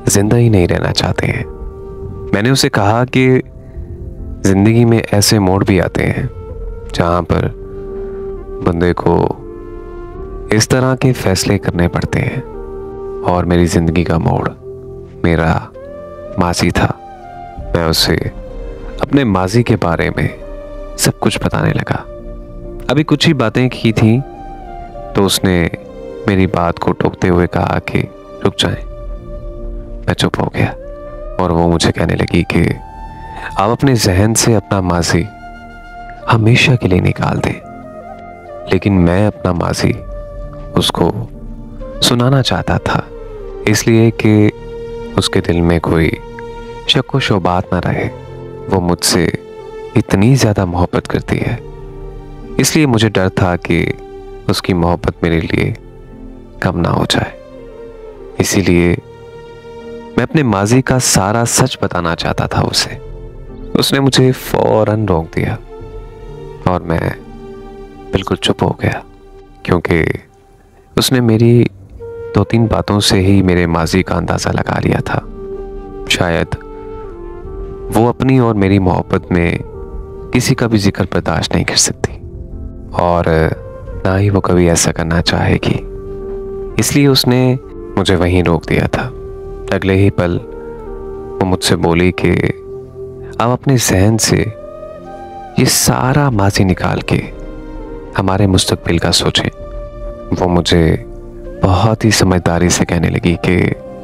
जिंदा ही नहीं रहना चाहते हैं। मैंने उसे कहा कि जिंदगी में ऐसे मोड़ भी आते हैं जहां पर बंदे को इस तरह के फैसले करने पड़ते हैं। और मेरी जिंदगी का मोड़ मेरा माजी था। मैं उसे अपने माजी के बारे में सब कुछ बताने लगा। अभी कुछ ही बातें की थी तो उसने मेरी बात को टोकते हुए कहा कि रुक जाएं। मैं चुप हो गया और वो मुझे कहने लगी कि आप अपने जहन से अपना माजी हमेशा के लिए निकाल दें। लेकिन मैं अपना माजी उसको सुनाना चाहता था, इसलिए कि उसके दिल में कोई शक व शुबात ना रहे। वो मुझसे इतनी ज़्यादा मोहब्बत करती है, इसलिए मुझे डर था कि उसकी मोहब्बत मेरे लिए कम ना हो जाए। इसीलिए मैं अपने माजी का सारा सच बताना चाहता था उसे। उसने मुझे फौरन रोक दिया और मैं बिल्कुल चुप हो गया, क्योंकि उसने मेरी 2-3 बातों से ही मेरे माजी का अंदाज़ा लगा लिया था। शायद वो अपनी और मेरी मोहब्बत में किसी का भी जिक्र बर्दाश्त नहीं कर सकती और ना ही वो कभी ऐसा करना चाहेगी, इसलिए उसने मुझे वहीं रोक दिया था। अगले ही पल वो मुझसे बोली कि अब अपने जहन से ये सारा माजी निकाल के हमारे मुस्तकबिल का सोचें। वो मुझे बहुत ही समझदारी से कहने लगी कि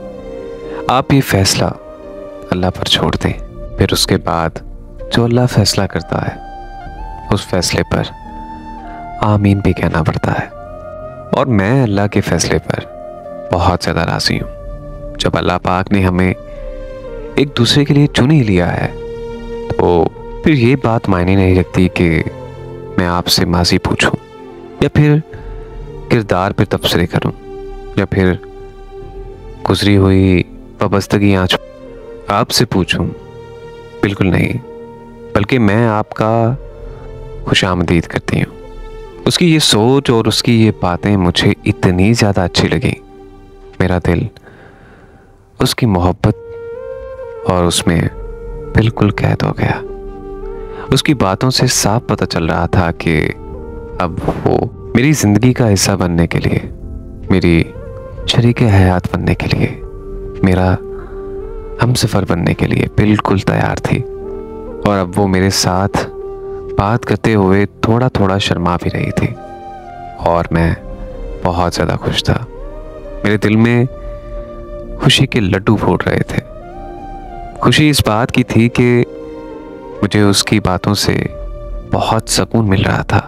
आप ये फैसला अल्लाह पर छोड़ दें। फिर उसके बाद जो अल्लाह फैसला करता है उस फैसले पर आमीन भी कहना पड़ता है। और मैं अल्लाह के फैसले पर बहुत ज़्यादा राज़ी हूँ। जब अल्लाह पाक ने हमें एक दूसरे के लिए चुन ही लिया है तो फिर ये बात मायने नहीं रखती कि मैं आपसे माजी पूछूं या फिर किरदार पर तबसरे करूं या फिर गुजरी हुई वाबस्तगी आँच आपसे पूछूं। बिल्कुल नहीं, बल्कि मैं आपका खुशामदीद करती हूँ। उसकी ये सोच और उसकी ये बातें मुझे इतनी ज़्यादा अच्छी लगी, मेरा दिल उसकी मोहब्बत और उसमें बिल्कुल कैद हो गया। उसकी बातों से साफ पता चल रहा था कि अब वो मेरी ज़िंदगी का हिस्सा बनने के लिए, मेरी शरीके हयात बनने के लिए, मेरा हमसफ़र बनने के लिए बिल्कुल तैयार थी। और अब वो मेरे साथ बात करते हुए थोड़ा थोड़ा शर्मा भी रही थी और मैं बहुत ज़्यादा खुश था। मेरे दिल में खुशी के लड्डू फूट रहे थे। खुशी इस बात की थी कि मुझे उसकी बातों से बहुत सुकून मिल रहा था।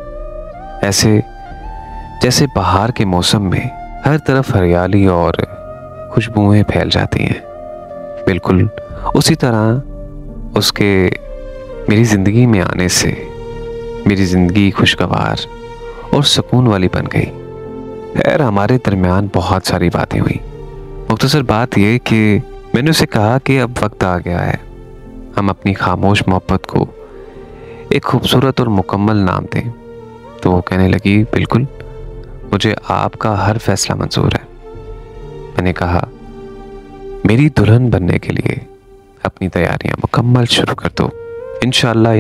ऐसे जैसे बाहर के मौसम में हर तरफ हरियाली और खुशबुएं फैल जाती हैं, बिल्कुल उसी तरह उसके मेरी ज़िंदगी में आने से मेरी ज़िंदगी खुशगवार और सुकून वाली बन गई। खैर, हमारे दरमियान बहुत सारी बातें हुई। मुख्तसर बात यह कि मैंने उसे कहा कि अब वक्त आ गया है हम अपनी खामोश मोहब्बत को एक खूबसूरत और मुकम्मल नाम दें। तो वो कहने लगी, बिल्कुल, मुझे आपका हर फैसला मंजूर है। मैंने कहा, मेरी दुल्हन बनने के लिए अपनी तैयारियां मुकम्मल शुरू कर दो। इंशाअल्लाह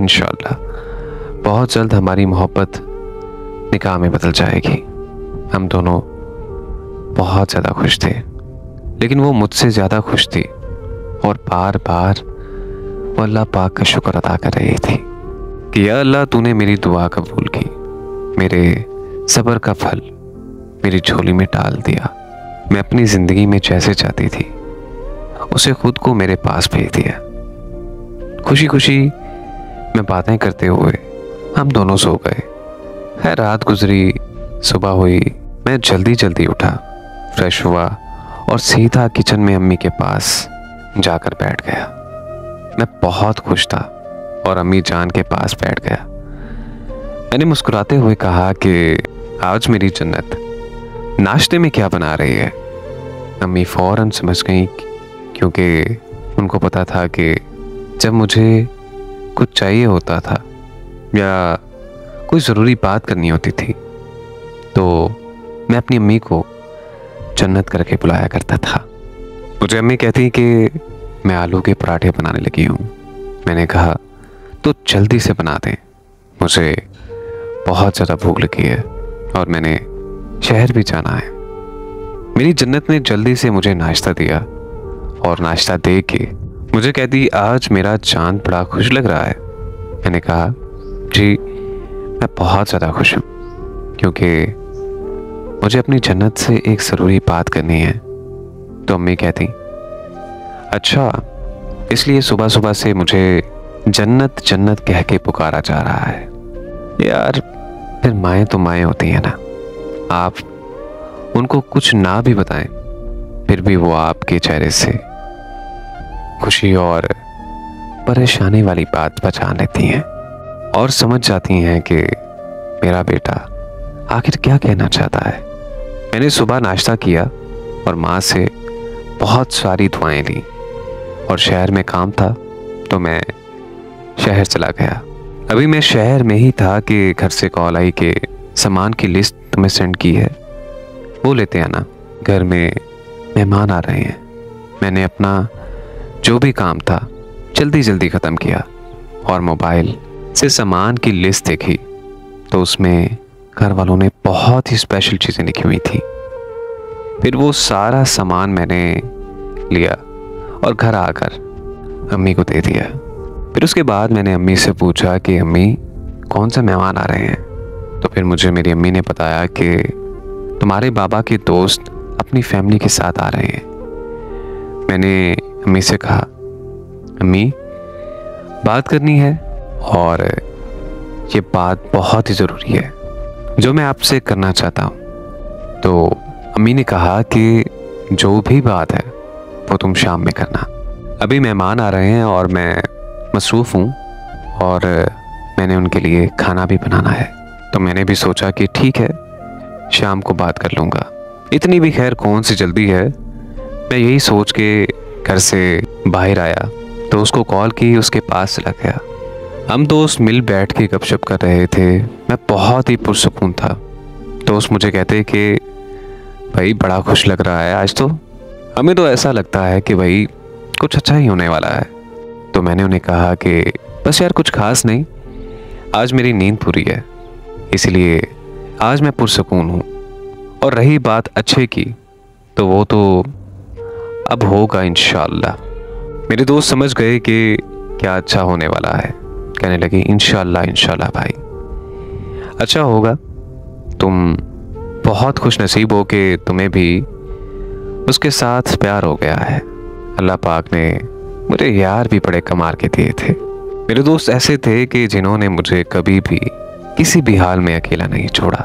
बहुत जल्द हमारी मोहब्बत निकाह में बदल जाएगी। हम दोनों बहुत ज़्यादा खुश थे, लेकिन वो मुझसे ज़्यादा खुश थी और बार बार वो अल्लाह पाक का शुक्र अदा कर रही थी कि या अल्लाह, तूने मेरी दुआ कबूल की, मेरे सब्र का फल मेरी झोली में डाल दिया। मैं अपनी ज़िंदगी में जैसे चाहती थी उसे खुद को मेरे पास भेज दिया। खुशी खुशी मैं बातें करते हुए हम दोनों सो गए। है रात गुजरी, सुबह हुई। मैं जल्दी जल्दी उठा, फ्रेश हुआ और सीधा किचन में अम्मी के पास जाकर बैठ गया। मैं बहुत खुश था और अम्मी जान के पास बैठ गया। मैंने मुस्कुराते हुए कहा कि आज मेरी जन्नत नाश्ते में क्या बना रही है। अम्मी फौरन समझ गई, क्योंकि उनको पता था कि जब मुझे कुछ चाहिए होता था या कोई ज़रूरी बात करनी होती थी तो मैं अपनी अम्मी को जन्नत करके बुलाया करता था। मुझे अम्मी कहती कि मैं आलू के पराठे बनाने लगी हूँ। मैंने कहा तो जल्दी से बना दें, मुझे बहुत ज़्यादा भूख लगी है और मैंने शहर भी जाना है। मेरी जन्नत ने जल्दी से मुझे नाश्ता दिया और नाश्ता दे के मुझे कहती आज मेरा चांद बड़ा खुश लग रहा है। मैंने कहा जी मैं बहुत ज़्यादा खुश हूँ, क्योंकि मुझे अपनी जन्नत से एक ज़रूरी बात करनी है। तो अम्मी कहती अच्छा, इसलिए सुबह सुबह से मुझे जन्नत जन्नत कह के पुकारा जा रहा है। यार फिर माएँ तो माएँ होती हैं ना, आप उनको कुछ ना भी बताएं फिर भी वो आपके चेहरे से खुशी और परेशानी वाली बात पहचान लेती हैं और समझ जाती हैं कि मेरा बेटा आखिर क्या कहना चाहता है। मैंने सुबह नाश्ता किया और माँ से बहुत सारी दुआएं ली और शहर में काम था तो मैं शहर चला गया। अभी मैं शहर में ही था कि घर से कॉल आई कि सामान की लिस्ट तुम्हें सेंड की है, वो लेते आना, घर में मेहमान आ रहे हैं। मैंने अपना जो भी काम था जल्दी जल्दी ख़त्म किया और मोबाइल से सामान की लिस्ट देखी तो उसमें घर वालों ने बहुत ही स्पेशल चीज़ें लिखी हुई थी। फिर वो सारा सामान मैंने लिया और घर आकर अम्मी को दे दिया। फिर उसके बाद मैंने अम्मी से पूछा कि अम्मी कौन से मेहमान आ रहे हैं। तो फिर मुझे मेरी अम्मी ने बताया कि तुम्हारे बाबा के दोस्त अपनी फैमिली के साथ आ रहे हैं। मैंने अम्मी से कहा अम्मी बात करनी है और ये बात बहुत ही ज़रूरी है जो मैं आपसे करना चाहता हूँ। तो अम्मी ने कहा कि जो भी बात है वो तुम शाम में करना, अभी मेहमान आ रहे हैं और मैं मसरूफ़ हूँ और मैंने उनके लिए खाना भी बनाना है। तो मैंने भी सोचा कि ठीक है शाम को बात कर लूँगा, इतनी भी खैर कौन सी जल्दी है। मैं यही सोच के घर से बाहर आया तो उसको कॉल की, उसके पास चला गया। हम दोस्त मिल बैठ के गपशप कर रहे थे। मैं बहुत ही पुरसुकून था। दोस्त मुझे कहते कि भाई बड़ा खुश लग रहा है आज तो, हमें तो ऐसा लगता है कि भाई कुछ अच्छा ही होने वाला है। तो मैंने उन्हें कहा कि बस यार कुछ खास नहीं, आज मेरी नींद पूरी है इसलिए आज मैं पुरसुकून हूँ। और रही बात अच्छे की तो वो तो अब होगा इंशाअल्लाह। मेरे दोस्त समझ गए कि क्या अच्छा होने वाला है, कहने लगे इंशाअल्लाह इंशाअल्लाह भाई अच्छा होगा। तुम बहुत खुश नसीब हो कि तुम्हें भी उसके साथ प्यार हो गया है। अल्लाह पाक ने मुझे यार भी बड़े कमाल के दिए थे। मेरे दोस्त ऐसे थे कि जिन्होंने मुझे कभी भी किसी भी हाल में अकेला नहीं छोड़ा,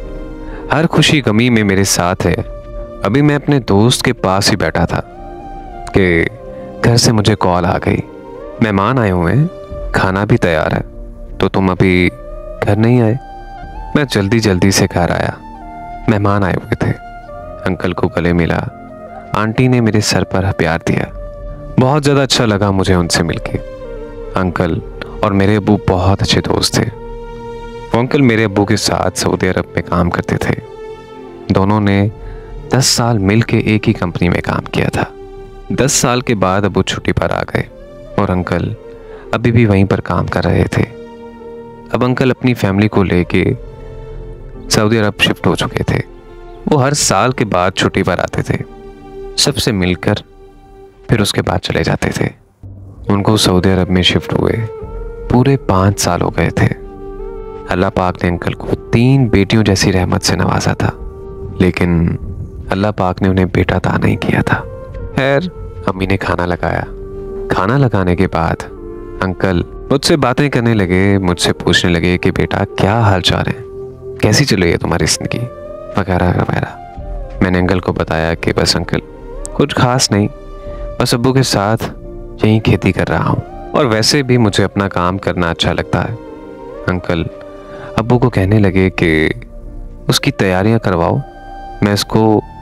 हर खुशी गमी में मेरे साथ है। अभी मैं अपने दोस्त के पास ही बैठा था कि घर से मुझे कॉल आ गई, मेहमान आए हुए हैं, खाना भी तैयार है, तो तुम अभी घर नहीं आए। मैं जल्दी जल्दी से घर आया। मेहमान आए हुए थे, अंकल को गले मिला, आंटी ने मेरे सर पर प्यार दिया। बहुत ज़्यादा अच्छा लगा मुझे उनसे मिलके। अंकल और मेरे अब्बू बहुत अच्छे दोस्त थे। वो अंकल मेरे अब्बू के साथ सऊदी अरब में काम करते थे। दोनों ने 10 साल मिल के एक ही कंपनी में काम किया था। 10 साल के बाद अब्बू छुट्टी पर आ गए और अंकल अभी भी वहीं पर काम कर रहे थे। अब अंकल अपनी फैमिली को लेके सऊदी अरब शिफ्ट हो चुके थे। वो हर साल के बाद छुट्टी पर आते थे, सबसे मिलकर फिर उसके बाद चले जाते थे। उनको सऊदी अरब में शिफ्ट हुए पूरे 5 साल हो गए थे। अल्लाह पाक ने अंकल को 3 बेटियों जैसी रहमत से नवाजा था, लेकिन अल्लाह पाक ने उन्हें बेटा अता नहीं किया था। खैर अम्मी ने खाना लगाया। खाना लगाने के बाद अंकल मुझसे बातें करने लगे, मुझसे पूछने लगे कि बेटा क्या हाल चाल है, कैसी चल रही है तुम्हारी जिंदगी वगैरह वगैरह। मैंने अंकल को बताया कि बस अंकल कुछ खास नहीं, बस अब्बू के साथ यहीं खेती कर रहा हूँ और वैसे भी मुझे अपना काम करना अच्छा लगता है। अंकल अब्बू को कहने लगे कि उसकी तैयारियां करवाओ, मैं इसको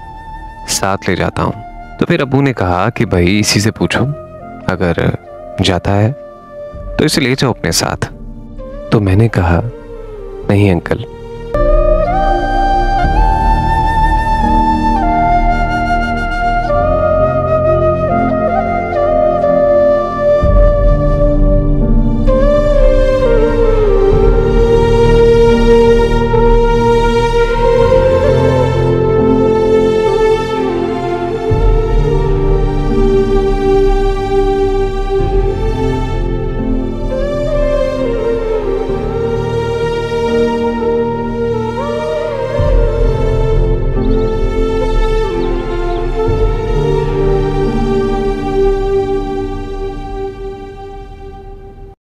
साथ ले जाता हूँ। तो फिर अब्बू ने कहा कि भाई इसी से पूछो, अगर जाता है तो इसे ले जाओ अपने साथ। तो मैंने कहा नहीं अंकल,